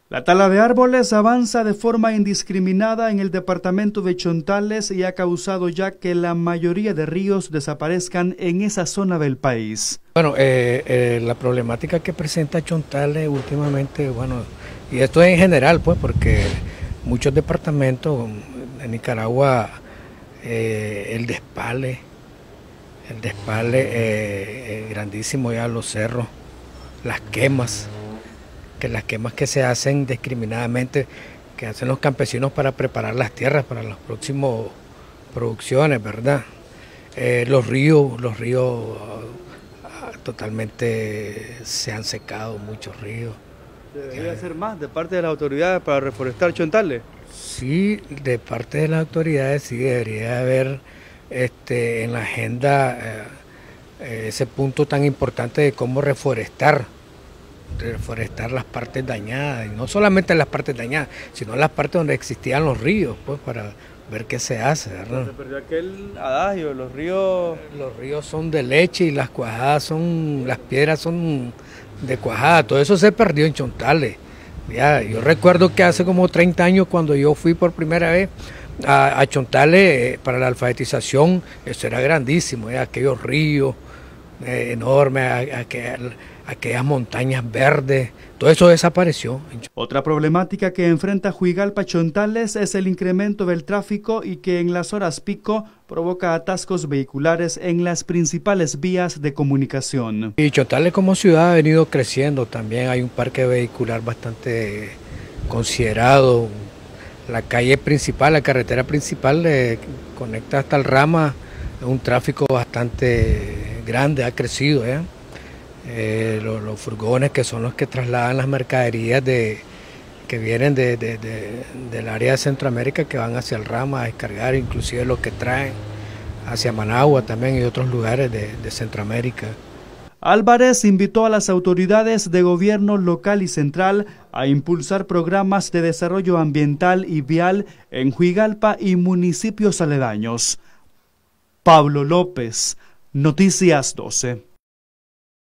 La tala de árboles avanza de forma indiscriminada en el departamento de Chontales y ha causado ya que la mayoría de ríos desaparezcan en esa zona del país. Bueno, la problemática que presenta Chontales últimamente, bueno, y esto en general, pues, porque muchos departamentos en Nicaragua, el despale grandísimo ya los cerros, las quemas que se hacen discriminadamente, que hacen los campesinos para preparar las tierras para las próximas producciones, ¿verdad? Los ríos totalmente se han secado, muchos ríos. ¿Debería hacer más de parte de las autoridades para reforestar Chontales? Sí, de parte de las autoridades sí debería haber en la agenda ese punto tan importante de cómo reforestar las partes dañadas, y no solamente las partes dañadas, sino las partes donde existían los ríos, pues, para ver qué se hace, ¿verdad? Se perdió aquel adagio, los ríos... Los ríos son de leche y las piedras son de cuajada, todo eso se perdió en Chontales. Ya, yo recuerdo que hace como 30 años cuando yo fui por primera vez a Chontales para la alfabetización, eso era grandísimo, aquellos ríos enormes, aquellas montañas verdes, todo eso desapareció. Otra problemática que enfrenta Juigalpa Chontales es el incremento del tráfico y que en las horas pico provoca atascos vehiculares en las principales vías de comunicación. Y Chontales como ciudad ha venido creciendo también, hay un parque vehicular bastante considerado. La calle principal, la carretera principal conecta hasta el Rama, es un tráfico bastante grande, ha crecido. Los furgones que son los que trasladan las mercaderías que vienen del área de Centroamérica, que van hacia el Rama a descargar, inclusive los que traen hacia Managua también y otros lugares de Centroamérica. Álvarez invitó a las autoridades de gobierno local y central a impulsar programas de desarrollo ambiental y vial en Juigalpa y municipios aledaños. Pablo López, Noticias 12.